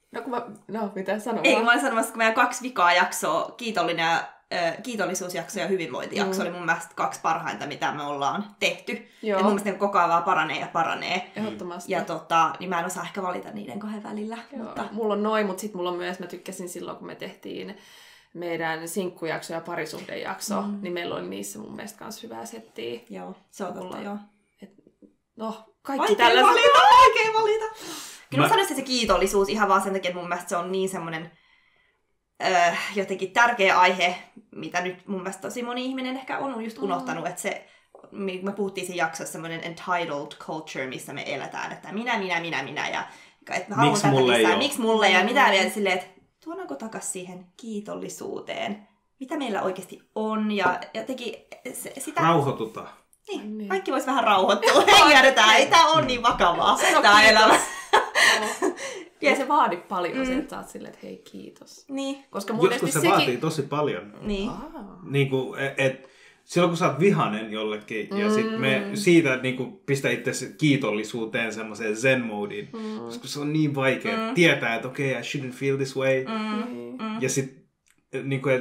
mitä sanoa? Ei, mä olin sanomassa, kun meidän 2 vikaa jaksoa, kiitollisuusjakso ja hyvinvointijakso oli mun mielestä 2 parhainta, mitä me ollaan tehty. Et mun mielestä ne koko ajan vaan paranee ja paranee. Ehdottomasti. Ja niin mä en osaa ehkä valita niiden 2 välillä. Mutta... Mulla on noin, mutta sitten mulla on myös, mä tykkäsin silloin, kun me tehtiin meidän sinkkujakso ja parisuhdejakso, niin meillä oli niissä mun mielestä kans hyvää settiä. Joo, se on totta, joo. Kaikki tällaiset. Vaikea valita. Kyllä mä sanoisin, että se kiitollisuus ihan vaan sen takia, että mun mielestä se on niin semmoinen jotenkin tärkeä aihe, mitä nyt mun mielestä tosi moni ihminen ehkä on just unohtanut, että se, me puhuttiin siinä jaksossa, semmoinen entitled culture, missä me eletään, että minä, ja että mä haluan tätä lisää, miksi mulle, ja mitä vielä silleen, että tuodaanko takas siihen kiitollisuuteen, mitä meillä oikeasti on, ja jotenkin sitä... Rauhoitutaan. Niin, kaikki vois vähän rauhoittua, hengähdetään, ei tää on niin vakavaa, tää elämä. Ja se vaadi paljon se, että sä oot silleen, että hei, kiitos. Niin. Koska joskus se vaatii tosi paljon. Niin. Niin kuin, silloin kun sä oot vihanen jollekin, ja sit me siitä niin kuin, pistää itse kiitollisuuteen semmoiseen zen-moodiin, koska se on niin vaikea tietää, että okei, I shouldn't feel this way. Ja sit niin kuin,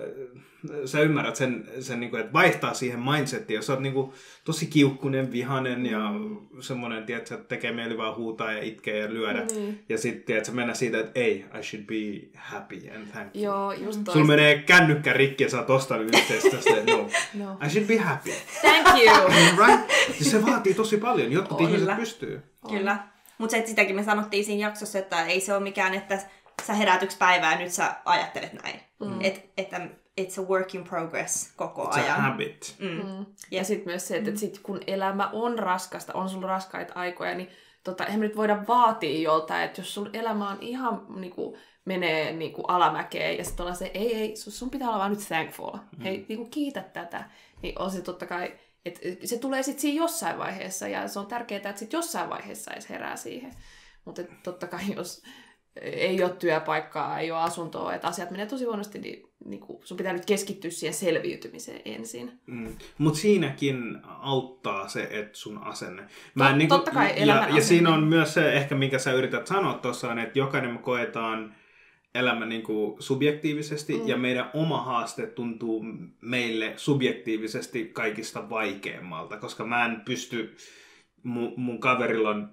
sä ymmärrät sen niin kuin, että vaihtaa siihen mindsettiin, jos sä oot niin kuin, tosi kiukkunen, vihanen ja semmoinen, että tekee mieli vaan huutaa ja itkeä ja lyödä. Ja sitten mennä siitä, että ei, I should be happy and thankful. Joo, just toista. Sulla menee kännykkä rikki ja sä oot ostanut yhteistä, no, I should be happy. Thank you! Right? Ja se vaatii tosi paljon, jotkut ihmiset pystyy. Kyllä. Mutta sitäkin me sanottiin siinä jaksossa, että ei se ole mikään, että sä heräät yksi päivää ja nyt sä ajattelet näin. Että it's a work in progress koko ajan. It's a habit. Ja sitten myös se, että sit kun elämä on raskasta, on sulla raskaita aikoja, niin eihän me nyt voida vaatia joltain, että jos sun elämä on ihan niinku, menee niinku alamäkeen ja sitten ollaan se, ei, sun pitää olla vaan nyt thankful. Hei, niinku, kiitä tätä. Niin on se totta kai, että se tulee sitten siinä jossain vaiheessa ja se on tärkeää, että sitten jossain vaiheessa edes herää siihen. Mutta totta kai jos ei ole työpaikkaa, ei ole asuntoa, että asiat menee tosi huonosti, niin sun pitää nyt keskittyä siihen selviytymiseen ensin. Mutta siinäkin auttaa se, että sun asenne. Totta kai elämän asenne. Ja siinä on myös se, ehkä minkä sä yrität sanoa tuossa, että jokainen me koetaan elämä niin kuin subjektiivisesti, ja meidän oma haaste tuntuu meille subjektiivisesti kaikista vaikeammalta, koska mä en pysty... Mun kaverilla on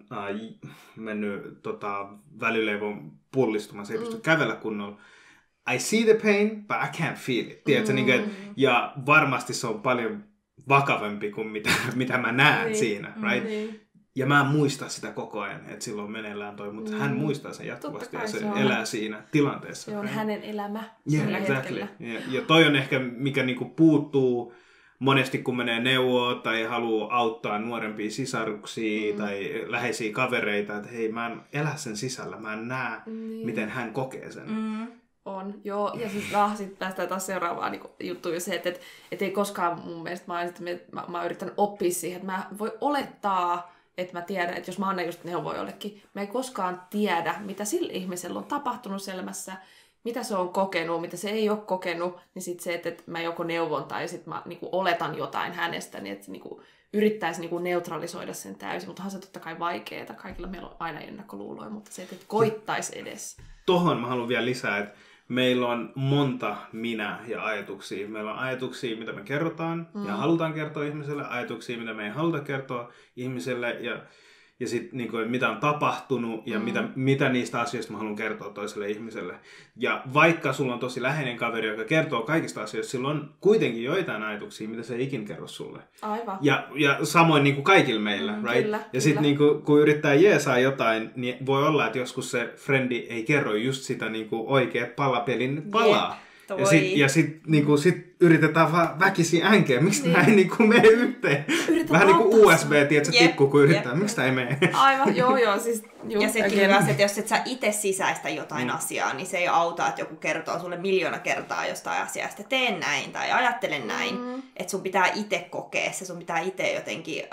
mennyt välileivon pullistumaan, se ei pysty kävellä kunnolla. I see the pain, but I can't feel it. Tiedätkö, ja varmasti se on paljon vakavampi kuin mitä mä näen siinä. Right? Ja mä en muista sitä koko ajan, että silloin meneillään toi, mutta hän muistaa sen jatkuvasti ja se elää siinä tilanteessa. Se on hänen elämä. Yeah, exactly. Ja toi on ehkä, mikä niinku puuttuu monesti, kun menee neuvoa tai haluaa auttaa nuorempia sisaruksia tai läheisiä kavereita, että hei, mä en elä sen sisällä, mä en näe, miten hän kokee sen. On, joo. Ja sitten päästään taas seuraavaan niin juttuun se, että ei koskaan mun mielestä, mä yritän oppia siihen, että mä voi olettaa, että mä tiedän, että jos mä annan just neuvoa jollekin, mä ei koskaan tiedä, mitä sillä ihmisellä on tapahtunut elämässä, mitä se on kokenut, mitä se ei ole kokenut, niin sitten se, että mä joko neuvon tai sitten mä niinku oletan jotain hänestä, niin että niinku yrittäisi niinku neutralisoida sen täysin, mutta onhan se totta kai vaikeaa. Kaikilla meillä on aina ennakkoluuloja, mutta se, että koittaisi edes. Tohon mä haluan vielä lisää, että meillä on monta minä ja ajatuksia. Meillä on ajatuksia, mitä me kerrotaan ja halutaan kertoa ihmiselle, ajatuksia, mitä me ei haluta kertoa ihmiselle ja sitten niinku, mitä on tapahtunut ja mitä niistä asioista mä haluan kertoa toiselle ihmiselle. Ja vaikka sulla on tosi läheinen kaveri, joka kertoo kaikista asioista, sillä on kuitenkin joitain ajatuksia, mitä se ei ikin kerro sulle. Aivan. Ja samoin niinku kaikilla meillä, right? Kyllä, ja sitten niinku, kun yrittää jeesaa jotain, niin voi olla, että joskus se frendi ei kerro just sitä niinku oikeat palapelin palaa. Ja sit yritetään vaan väkisin änkeä. Miksi tämä ei niinku mene yhteen? Vähän niin kuin USB, tiedätkö, tikku, kun yrittää. Miksi tämä ei mene? Aivan, joo. Siis, ja sekin hyvä, että jos et sä itse sisäistä jotain asiaa, niin se ei auta, että joku kertoo sulle 1,000,000 kertaa jostain asiasta. Tee näin tai ajattele näin. Että sun pitää itse kokea se, sun pitää itse jotenkin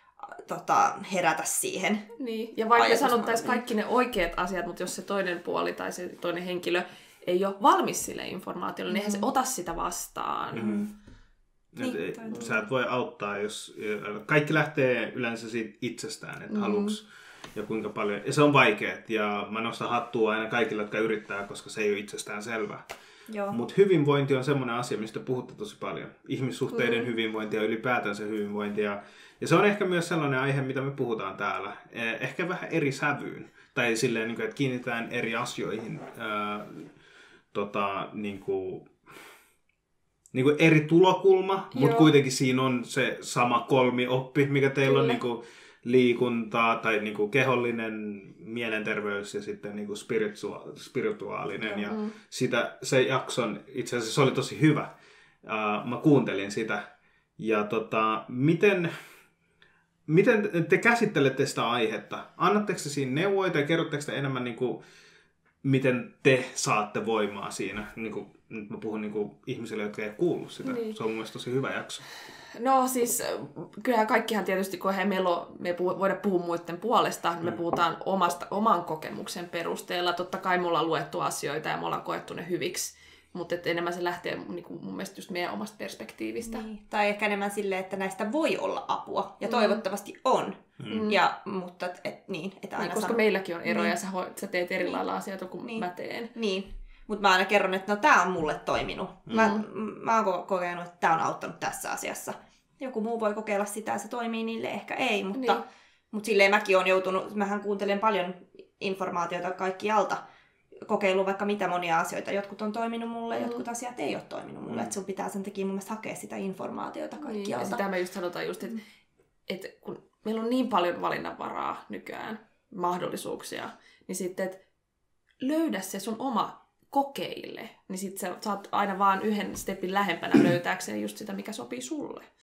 herätä siihen. Niin. Ja vaikka sanottaisiin kaikki ne oikeat asiat, mutta jos se toinen puoli tai se toinen henkilö ei ole valmis sille informaatiolle, niin eihän se ota sitä vastaan. Sä et voi auttaa, jos kaikki lähtee yleensä siitä itsestään, että ja kuinka paljon. Ja se on vaikeet ja mä nostan hattua aina kaikille, jotka yrittää, koska se ei ole itsestään selvää. Mutta hyvinvointi on semmoinen asia, mistä puhutte tosi paljon. Ihmissuhteiden hyvinvointi ja ylipäätänsä hyvinvointi. Ja se on ehkä myös sellainen aihe, mitä me puhutaan täällä. Ehkä vähän eri sävyyn. Tai silleen, että kiinnitetään eri asioihin eri tulokulma, mutta kuitenkin siinä on se sama kolmioppi, mikä teillä on liikuntaa tai kehollinen mielenterveys ja sitten spirituaalinen. Ja se jakson, itse asiassa se oli tosi hyvä. Mä kuuntelin sitä. Ja miten te käsittelette sitä aihetta? Annatteko te siinä neuvoja tai kerrotteko te enemmän, miten te saatte voimaa siinä? Nyt mä puhun ihmisille, jotka ei kuullut sitä. Niin. Se on mun mielestä tosi hyvä jakso. No siis, kyllähän kaikkihan tietysti, kun me voida puhua muiden puolesta, me puhutaan oman kokemuksen perusteella. Totta kai me ollaan luettu asioita ja me ollaan koettu ne hyviksi. Mutta enemmän se lähtee mun mielestä just meidän omasta perspektiivistä. Niin. Tai ehkä enemmän silleen, että näistä voi olla apua. Ja toivottavasti on. Mutta et aina koska meilläkin on eroja. Sä teet eri lailla asioita kuin mä teen. Niin. Mutta mä aina kerron, että tää on mulle toiminut. Mä oon kokenut, että tää on auttanut tässä asiassa. Joku muu voi kokeilla sitä ja se toimii, niille ehkä ei. Mutta silleen mäkin oon joutunut, mähän kuuntelen paljon informaatiota kaikkialta. Kokeillut vaikka mitä monia asioita. Jotkut on toiminut mulle, jotkut asiat ei ole toiminut mulle. Että sun pitää sen takia mun mielestä hakea sitä informaatiota kaikkialta. Ja sitä me just sanotaan just, että kun meillä on niin paljon valinnanvaraa nykyään, mahdollisuuksia, niin sitten, että löydä se sun oma kokeille, niin sitten sä oot aina vaan yhden stepin lähempänä löytääkseen just sitä, mikä sopii sulle.